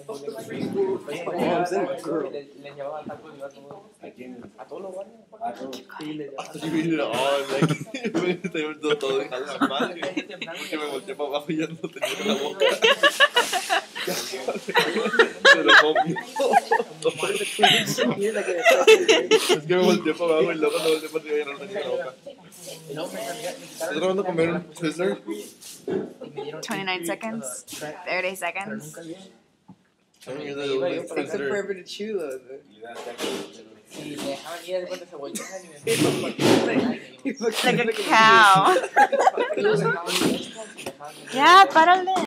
Le llevaba tacos y a todos. ¿A quién? A todos los guardias. A todos. Sí, le llevaba. Estoy todo dejado la madre. Porque me volteé para abajo y ya no tenía la boca. Se lo comió. Es que me volteé para abajo y luego cuando volteé para arriba ya no tenía la boca. ¿Estás grabando comer un Twizzler? 29 seconds, 30 seconds. Takes a forever to chew though. Si me dejaban ir de cuenta se volteaban y me Like a cow. Ya, párale.